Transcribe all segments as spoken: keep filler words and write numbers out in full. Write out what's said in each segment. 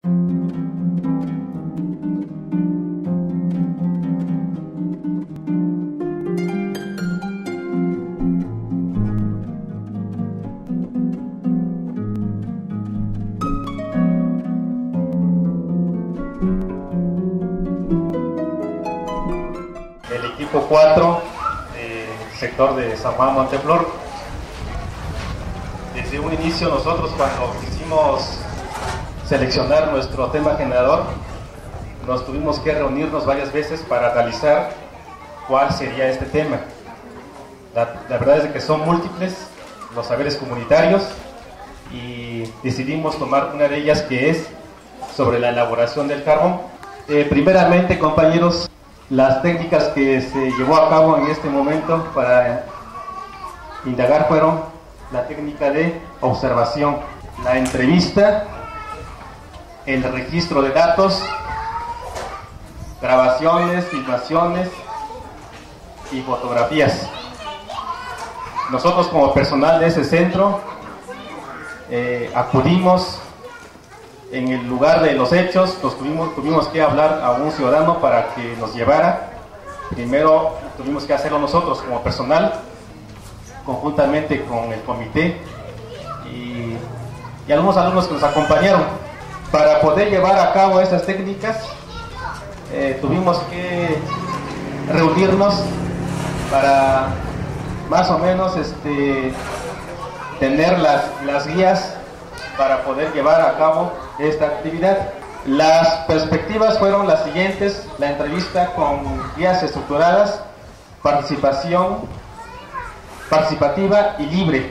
El equipo cuatro del sector de San Juan Monteflor. Desde un inicio nosotros, cuando quisimos seleccionar nuestro tema generador, nos tuvimos que reunirnos varias veces para analizar cuál sería este tema. La, la verdad es que son múltiples los saberes comunitarios y decidimos tomar una de ellas, que es sobre la elaboración del carbón. Eh, primeramente, compañeros, las técnicas que se llevó a cabo en este momento para indagar fueron la técnica de observación, la entrevista, el registro de datos, grabaciones, filmaciones y fotografías. Nosotros, como personal de ese centro, eh, acudimos en el lugar de los hechos. Nos tuvimos, tuvimos que hablar a un ciudadano para que nos llevara. Primero tuvimos que hacerlo nosotros como personal, conjuntamente con el comité y, y algunos alumnos que nos acompañaron. Para poder llevar a cabo estas técnicas, eh, tuvimos que reunirnos para más o menos este, tener las, las guías para poder llevar a cabo esta actividad. Las perspectivas fueron las siguientes: la entrevista con guías estructuradas, participación participativa y libre,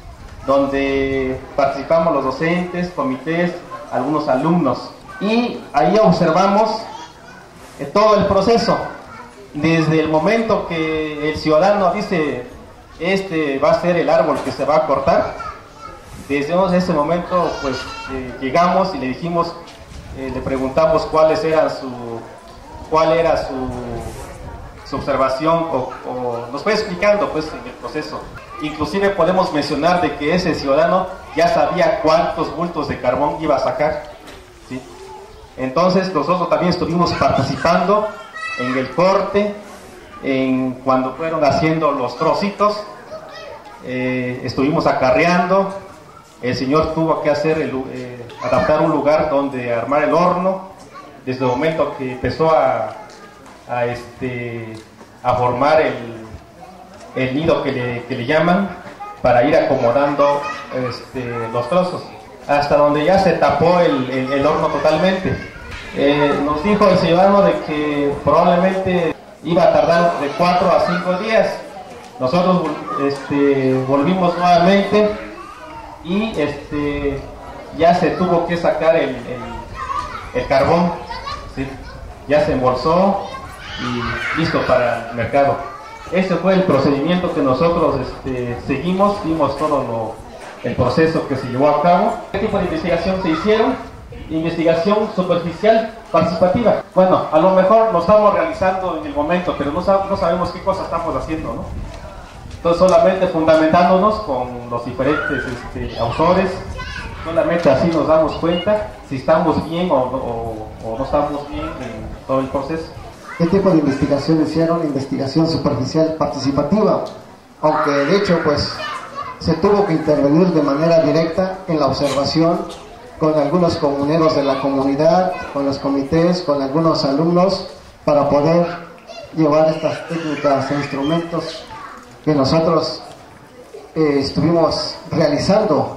donde participamos los docentes, comités, algunos alumnos, y ahí observamos eh, todo el proceso, desde el momento que el ciudadano dice: este va a ser el árbol que se va a cortar. Desde ese momento pues eh, llegamos y le dijimos, eh, le preguntamos cuáles eran su, cuál era su, su observación, o, o nos fue explicando pues en el proceso. Inclusive podemos mencionar de que ese ciudadano ya sabía cuántos bultos de carbón iba a sacar, ¿sí? Entonces nosotros también estuvimos participando en el corte, en cuando fueron haciendo los trocitos, eh, estuvimos acarreando. El señor tuvo que hacer el, eh, adaptar un lugar donde armar el horno, desde el momento que empezó a, a, este, a formar el, el nido que le, que le llaman, para ir acomodando este, los trozos, hasta donde ya se tapó el, el, el horno totalmente. Eh, nos dijo el ciudadano de que probablemente iba a tardar de cuatro a cinco días. Nosotros este, volvimos nuevamente y este, ya se tuvo que sacar el, el, el carbón, ¿sí? Ya se embolsó y listo para el mercado. Ese fue el procedimiento que nosotros este, seguimos, vimos todo lo, el proceso que se llevó a cabo. ¿Qué tipo de investigación se hicieron? Investigación superficial participativa. Bueno, a lo mejor lo estamos realizando en el momento, pero no, sab no sabemos qué cosa estamos haciendo, ¿no? Entonces, solamente fundamentándonos con los diferentes este, autores, solamente así nos damos cuenta si estamos bien o, o, o no estamos bien en todo el proceso. ¿Qué tipo de investigación hicieron? Investigación superficial participativa, aunque de hecho pues se tuvo que intervenir de manera directa en la observación con algunos comuneros de la comunidad, con los comités, con algunos alumnos, para poder llevar estas técnicas e instrumentos que nosotros eh, estuvimos realizando.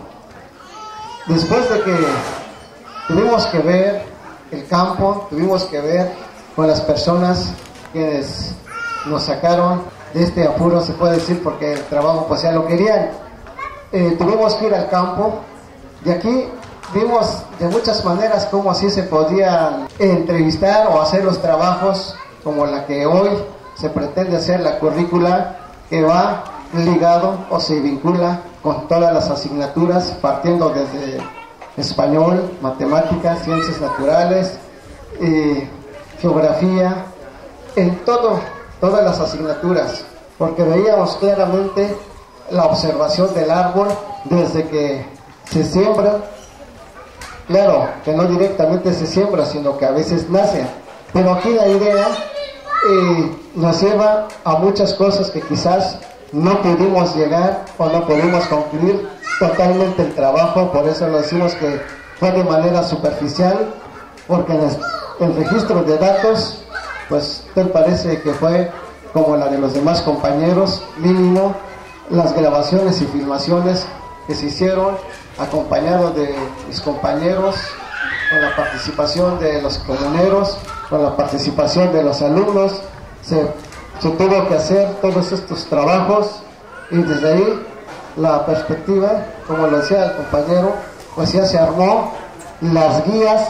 Después de que tuvimos que ver el campo, tuvimos que ver con las personas que nos sacaron de este apuro, se puede decir, porque el trabajo pues ya lo querían. Eh, tuvimos que ir al campo, y aquí vimos de muchas maneras cómo así se podían entrevistar o hacer los trabajos, como la que hoy se pretende hacer, la currícula, que va ligado o se vincula con todas las asignaturas, partiendo desde español, matemáticas, ciencias naturales, eh, geografía, en todo, todas las asignaturas, porque veíamos claramente la observación del árbol desde que se siembra Claro, que no directamente se siembra, sino que a veces nace. Pero aquí la idea eh, nos lleva a muchas cosas que quizás no pudimos llegar o no pudimos concluir totalmente el trabajo. Por eso lo decimos que fue de manera superficial, porque en el, el registro de datos, pues tal parece que fue como la de los demás compañeros, mínimo las grabaciones y filmaciones que se hicieron acompañados de mis compañeros, con la participación de los comuneros, con la participación de los alumnos, se, se tuvo que hacer todos estos trabajos, y desde ahí la perspectiva, como lo decía el compañero, pues ya se armó las guías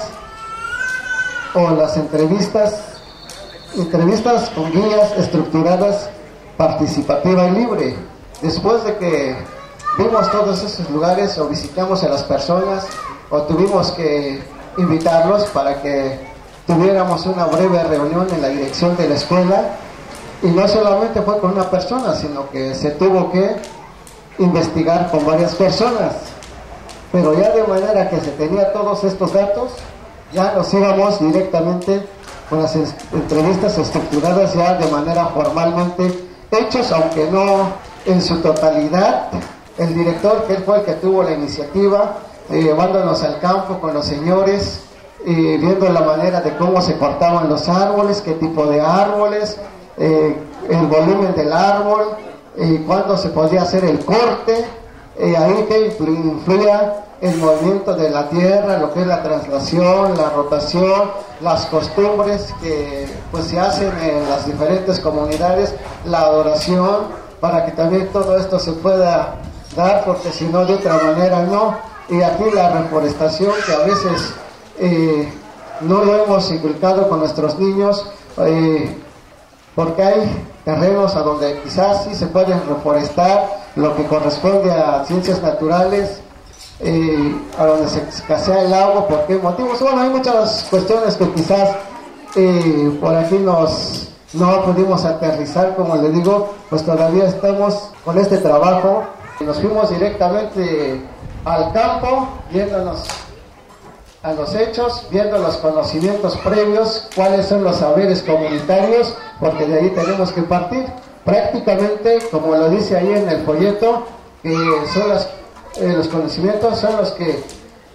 o las entrevistas, entrevistas con guías estructuradas, participativa y libre. Después de que vimos todos esos lugares o visitamos a las personas o tuvimos que invitarlos para que tuviéramos una breve reunión en la dirección de la escuela, y no solamente fue con una persona, sino que se tuvo que investigar con varias personas, pero ya de manera que se tenía todos estos datos, ya nos íbamos directamente con las entrevistas estructuradas ya de manera formalmente hechos, aunque no en su totalidad. El director, que él fue el que tuvo la iniciativa, eh, llevándonos al campo con los señores, eh, viendo la manera de cómo se cortaban los árboles, qué tipo de árboles, eh, el volumen del árbol, eh, cuándo se podía hacer el corte, eh, ahí que influía el movimiento de la tierra, lo que es la traslación, la rotación, las costumbres que pues se hacen en las diferentes comunidades, la adoración, para que también todo esto se pueda dar, porque si no, de otra manera no. Y aquí la reforestación, que a veces eh, no lo hemos inculcado con nuestros niños, eh, porque hay terrenos a donde quizás sí se pueden reforestar, lo que corresponde a ciencias naturales, eh, a donde se escasea el agua. ¿Por qué motivos? Bueno, hay muchas cuestiones que quizás eh, por aquí nos no pudimos aterrizar, como le digo, pues todavía estamos con este trabajo. Nos fuimos directamente al campo, viéndonos a los hechos, viendo los conocimientos previos, cuáles son los saberes comunitarios, porque de ahí tenemos que partir. Prácticamente, como lo dice ahí en el folleto, que son las, eh, los conocimientos son los que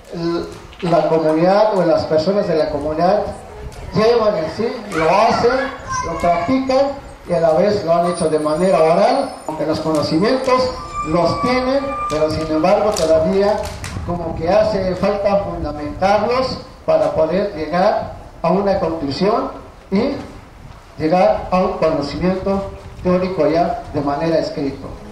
la comunidad o las personas de la comunidad llevan en sí, lo hacen, lo practican y a la vez lo han hecho de manera oral, aunque los conocimientos los tienen, pero sin embargo todavía como que hace falta fundamentarlos para poder llegar a una conclusión y llegar a un conocimiento teórico ya de manera escrito.